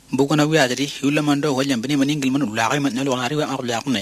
Bukana wi adri hulamando holyam bini maningil man ulaqay man nyol wanari wa makulaq ne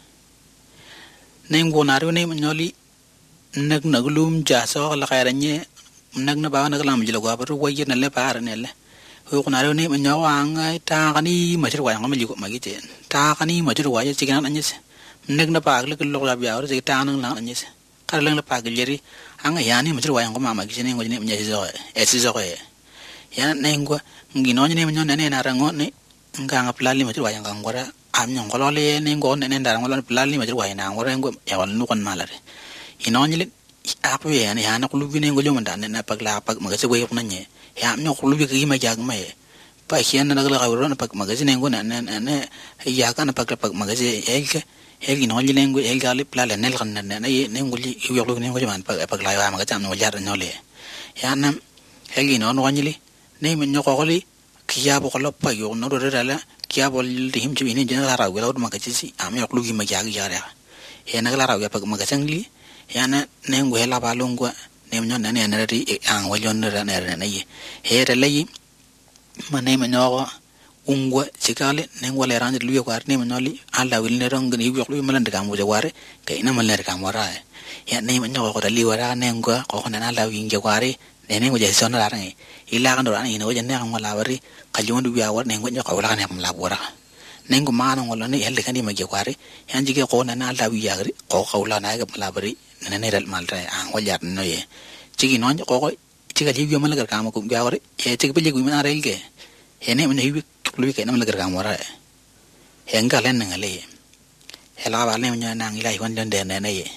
neng bonari ne nyoli nag naglum jaso la khayranye nag na ba naglam jilagwa baru waye na le par ne le hu kunari ne nyawang ta kani majir wa ngam ligo magite ta kani majir wa ye cigan anyes nag na pag le lo la biya ri ta nang lang anyes kar lang la pag jeri anga yani majir wa ngam ma magise ne ngojine nya zo ya nengwa ngino ne nyon ne na rango ne nganga plali majir wa yang ngora am nyong kolole ne ngo ne ndara ngolo plali majir wa na ngora ngo ya wal nu kon malare ino nyile akwe ya ne hana kulubi ne ngolo manda ne na pagla pag magase we ko nanye ya am nyong kulubi ki ma jag ma pa hian na gala gawro na pag magase ne ngo na ne ya ka na pagla pag magase elke elgi no nyile ngo elga li plali ne kan ne ne ngoli yo ne ngo man pagla wa magase am no jar nyole ya na elgi no nyile ne men nyokoli kiya bo kolo pa yo no re la kiya bo him chi ni jena ra wala ma ka chi am yok lugi ma jagi jara he na la ra ya pa ma ka sangli ya na ne ngwe la ba longwa ne men ne ne ri ang wa yon ra ne ne ye he re le ma ne men nyoko ungwa chikale ne ngwa le ran lu yo kwar ne men nyoli ala wil ne rong ni yok lu ma lan ka mo jaware ka ina ma le ka mo ra ya ne men nyoko ko li wara ne ngwa ko na la wi nge kware ne ngo je son la ngi ila kan ran ino je ne ngwa la wari kajondu biya war ne ngo ko la ne la bora ne ngo ma no ngolo ne helde kan di ma je kware yan jige ko na la wi ya ko la na ga la bari ne ne dal mal tay an wal yar no ye jigi no ko jiga ji bi ma la ka ma ko biya wari e jigi be ji ma rel ge he ne me ne wi lu ke na ma la ka ma ra he nga len ngale he la ba ne nya na ngi lai kon den de ne ye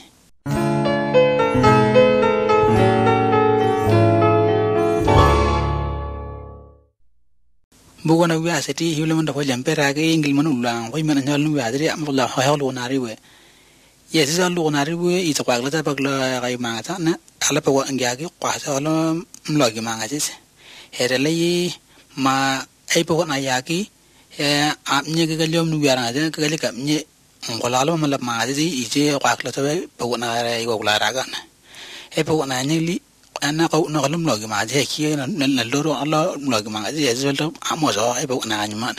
bugona wi aseti hiwlemanda ko jampera ke ingil manulang ko man nyal wi adri amla hawlo nari we yes zalu nari we ita kwagla ta bagla kay manga ta na ala pa wa ngiagi kwa sa ala mlogi manga sis herele ma ai pa na yaki amnye ga lyom nu yara ga ga ka mnye ngolalo mala ma isi ije kwagla ta pa na rai go la raga e pa na nyili ana ko no kalum logi ma je ki na loro ala logi ma je zelto amozo e bo na nyuma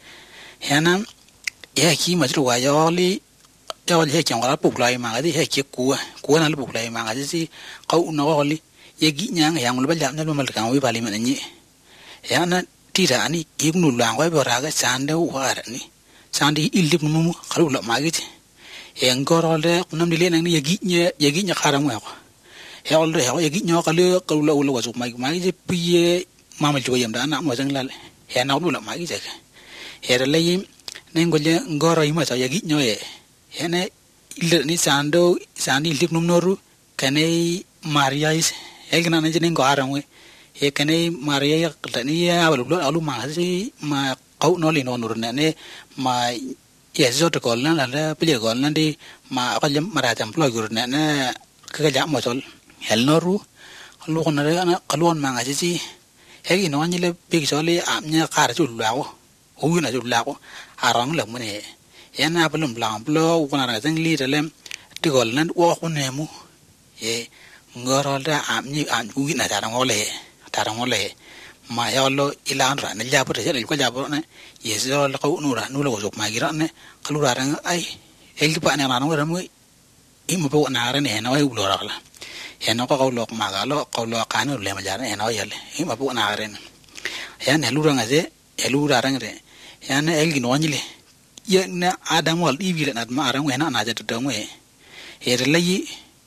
yana ya ki ma tru wa yoli he ki ngala pu plai ma je he ki ku na lu plai ma je si ko no oli ye gi nyang yang lu ba jam na lu mal kan wi bali ma ni yana tira ani ignu lang wa bo ra ga sande wa ni sandi ilip mu khalu la ma ge e ngoro le kunam dile nang ni ye gi nya kharam wa hel de hel yagi nyoka le ko lo lo wasu mai je piye mama jo yam da na mo jang la he na lu la mai je he le ne ngole ngoro ima sa yagi nyoye he ne ile ni sandi lip num noru kane maria is he gna ne je ne ngara ngwe he kane maria ya ni ya lu alu ma si ma kau no li no nur ne ma yeso to kol na la pile kol na di ma ko jam mara jam plo gur ne ka jam mo sol hel noru lu ko na ana kalon manga ji hegi no nyile big soli amnya kar ju lawo hu na ju lawo arang la mune yana pelum blang blo ko na jang li delem tigol nan wo ko nemu e ngoro da amni an hu na tarang ole ma yolo ilan ra na jabu de ko jabu ne yeso la ko nu ra nu lo jok ma gira ne kalu ra ai hel pa na no ra mu imu po na ra ne na ai ulo ra la eno ko lo magalo ko lo kanu le majare eno yale ima pu na ren ya ne lu ranga je elu ra rang re ya ne el gino nyile ye na adam wal ibi le na ma rang na na je to ngwe e re lai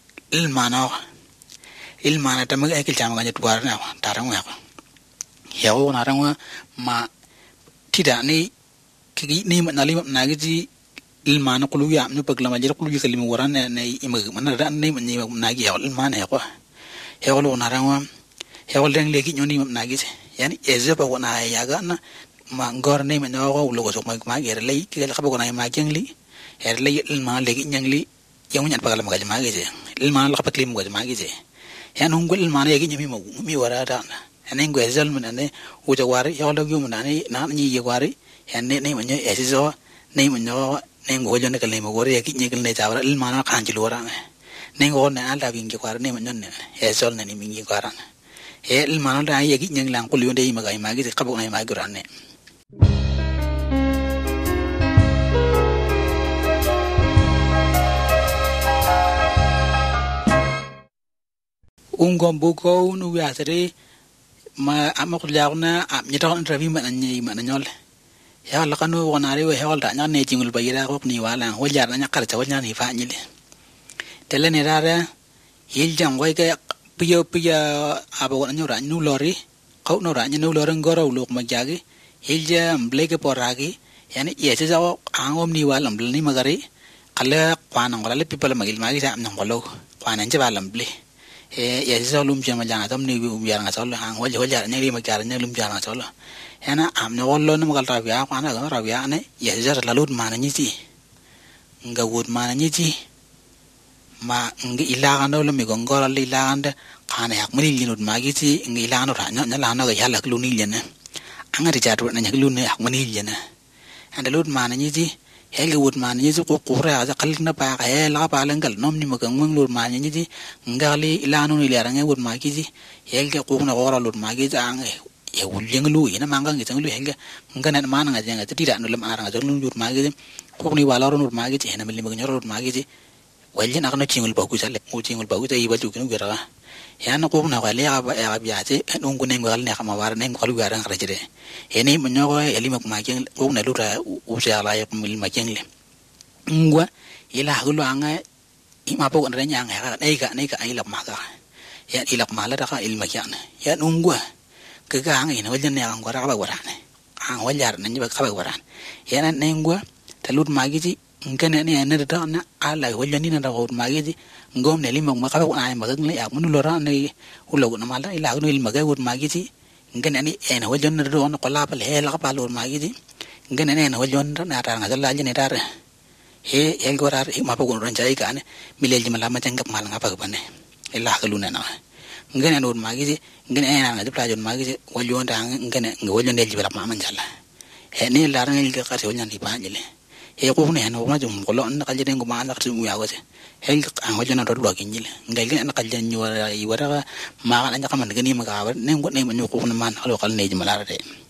il mana ta ma ke chama ga tuar na ta rang wa ya o na rang ma tida ni ki ni na li na gi ilmana kulu ya nu pagla majir kulu kalim waran ne imag mana ran ne ni nagi ya ilmana ya ko he wala na ranwa he wala deng legi nyoni nagi yani eze pa wona ya ga na ma ngor ne me no ko lo so ma ger lei ki la ko na ma jengli her lei ilma legi nyangli yang nyan pagala magal ma ge ilmana la paklim go ma ge ya no ngol ilmana yegi nyami mi wara da ene ngwe zel mun ne u jawari ya wala gu mun ne na ni ye wari ene ne man ye ese so ne man no nengo jone kale mo gore ki nyekal ne jawra il mana kan ci lora ne ngo ne ala bingi kwar ne man ne e sol ne ni mingi kwaran e il mana da ye ki nyeng lang ko liwde yi magai magi xabu na magi ran ne ungom buko nu wiatri ma amakulyauna amnyita ravi mananyol ya lakanu wonari we hol da nyane jingul bayira ko ni wala hojar na nyakar ta wanya ni fa nyile telene rara hiljang wai ke piyo aba wona nyora nu lori kau no ra nu lori ngoro luk majagi hilja mbleke poragi yani yese jawo angom ni wala mblni magari kala kwana ngolale people magil magi sa amnang golo kwana nje balam bli yese jawo lum jama janga tom ni biar ngasol ang hojar nyali magar nyalum jana solo yana amno gollo no magal rabia kwana ga rabia ne yese lalut mana nyiti nga wud mana nyiti ma ngi ilaga no mi gongora li landa kana yak mani linut magiti ngi ilaga no ranya nyala no ga yala kluni lena angari jatu na nyakluni yak mani lena anda lut mana nyiti heli wud mana nyiti ko qura za qalna pa ga hela pa langal nom ni magang mang lut mana nyiti ngali ilaga no ni leranga wud magiti helge ko na gora lut magiti ange e wulyeng lu ina mangang ngi tanglu helge ngana mana nga jenga tira no lam aranga jolun lut magiti ko ni wala ro lut magiti hena mili magnyoro lut magiti waljen akno chingul bagu sale mo chingul bagu tay baju kinu gara yana ko na wale ya biate nungu nengo al ne kama war nengo kalu gara ngarajere ene monyogo elima kuma king ko na lura usia la ya mil makeng le ngwa ila hulu anga ima po na nya nga nei ka ilak maka ya ilak mala da ka ilma kyan ya nungwa ke ga anga ina waljen ne ang gara ba warane ang waljar na nyiba ka ba waran yana nengwa talut magiji ngene ne ne da na ala hollani na rawut magiji ngom ne limong makabe ko ay magang le ak munulora ne ulo na mala ila no il magay wut magiji ngene ne en hollon na do na kola pal he la ka palur magiji ngene ne hollon na ta nga dalla jene dar he el gorar ma pa ko ron jai ka ne milel jimala ma jangap mal nga pa ko ne ila ka luna na ngene no magiji ngene na nga dipla jon magiji hollon da ngene hollon del jibala ma man jalla he ne la ran el ka ka hollon di pa jele e ko ne no ma jum ko lon ka jeden ko ma na tu ya gote hel an wajana do lo kinyile ngai ge na ka jan nyora i wara ma ka nya ka man gani ma ka ne ko ne ma ko na man alo kal ne jimala re